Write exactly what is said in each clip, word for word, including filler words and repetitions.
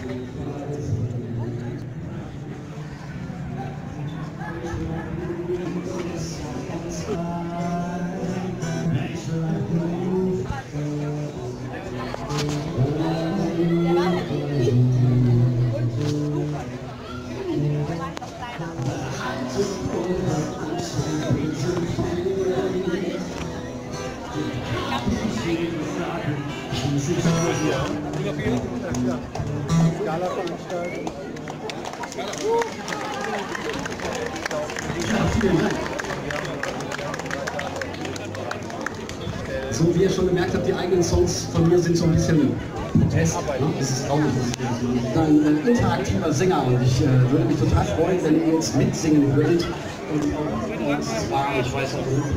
So, wie ihr schon gemerkt habt, die eigenen Songs von mir sind so ein bisschen Protest. Ne? Das ist auch nicht ich bin ein äh, interaktiver Sänger und ich äh, würde mich total freuen, wenn ihr jetzt mitsingen würdet. Und das war, ich weiß auch nicht,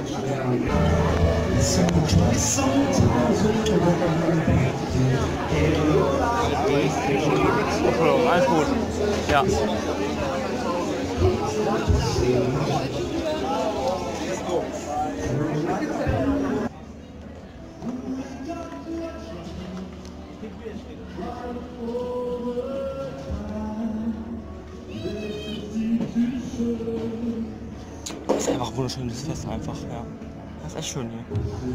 oh, alles gut. Ja. Das ist einfach ein wunderschönes Fest einfach, ja. Das ist echt schön hier.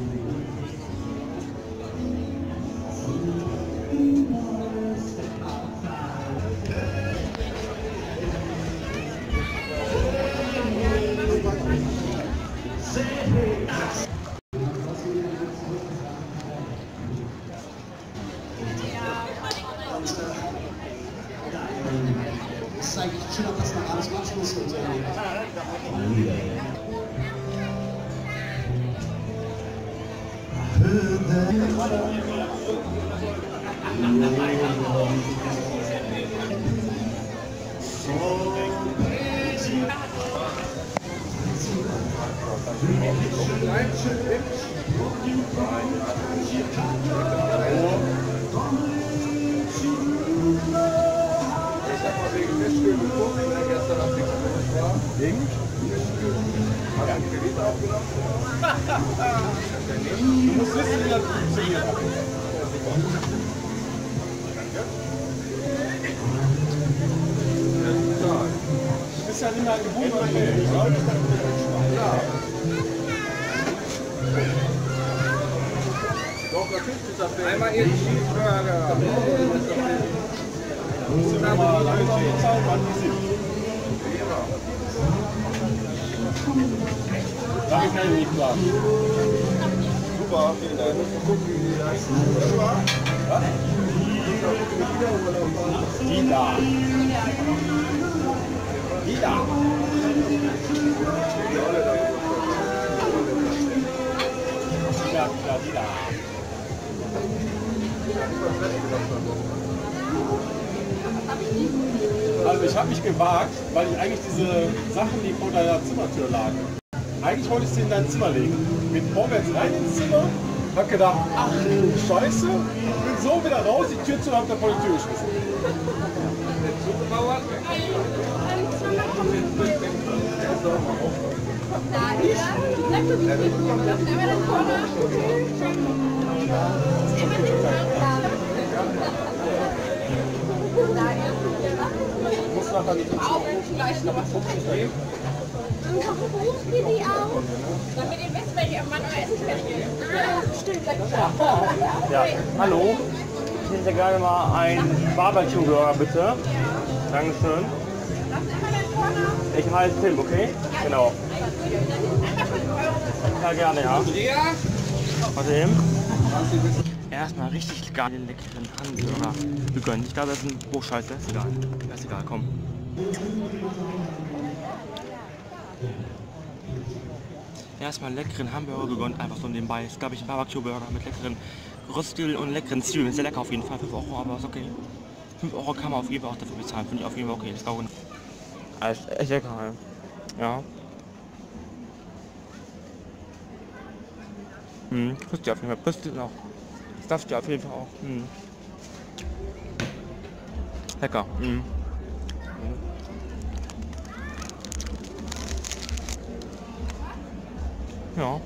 Es ist eigentlich schön, dass man alles machen muss und so. Wegen? Hat ein Gerät aufgenommen? Du musst wissen, wie das funktioniert. Du bist ja nicht mehr gebunden. Ja. Doch, natürlich ist das einmal hier die Cheeseburger. Darf ich keine nicht sagen. Super, vielen Dank. Was? Die da. Die da. Ja, die da. Also ich habe mich gewagt, weil ich eigentlich diese Sachen, die vor deiner Zimmertür lagen, eigentlich wollte ich sie in dein Zimmer legen. Bin vorwärts rein ins Zimmer, hab gedacht, ach Scheiße, bin so wieder raus, die Tür zu und hab dann vor die Tür geschmissen. Ich muss nachher nicht ins Zimmer. Gleich noch was hochgehen. Und hochgehen die auch. Damit ihr wisst, welche Mann euer Essen fertig ist. Ah, stimmt. Ja, hallo. Ich hätte gerne mal einen Barbecue-Burger, bitte. Ja. Dankeschön. Ich heiße Tim, okay? Ja. Genau. Ja, gerne, ja. Warte eben. Erstmal richtig geil den leckeren Hamburger gegönnt. Ich glaube, das ist ein Bruchscheiße. Ist egal. Ist egal, komm. Erstmal leckeren Hamburger gegönnt, einfach so nebenbei. Ist, glaube ich, ein Barbecue-Burger mit leckeren Röstil und leckeren Zwiebeln. Sehr lecker auf jeden Fall. fünf Euro, aber ist okay. fünf Euro kann man auf jeden Fall auch dafür bezahlen. Finde ich auf jeden Fall okay. Das war alles echt lecker. Ja. Hm, frisst ihr auf jeden Fall. Frisst ihr auch. Das darfst du auf jeden Fall auch. Hm. Lecker. Hm. Ja.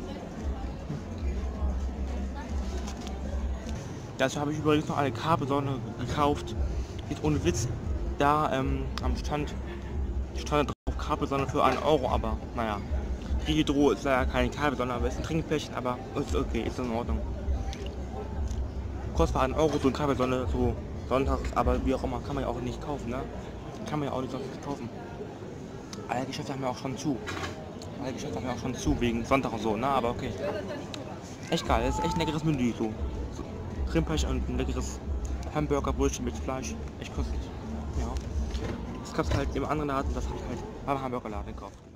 Dazu habe ich übrigens noch eine Capri-Sonne gekauft Jetzt ohne Witz, da ähm, am Stand stand drauf Capri-Sonne für einen Euro, aber naja. Hydro ist leider keine Capri-Sonne, aber ist ein Trinkfläschchen, aber ist okay, ist in Ordnung. Kostet einen Euro so ein Capri-Sonne, so sonntags, aber wie auch immer, kann man ja auch nicht kaufen, ne? Kann man ja auch nicht sonst kaufen. Alle Geschäfte haben ja auch schon zu. Alle Geschäfte haben ja auch schon zu, wegen Sonntag und so, ne? Aber okay. Echt geil, das ist echt ein leckeres Menü, so. so Rindfleisch und ein leckeres Hamburger-Brötchen mit Fleisch. Echt köstlich. Ja. Das gab's halt im anderen Laden, das habe ich halt beim Hamburgerladen gekauft.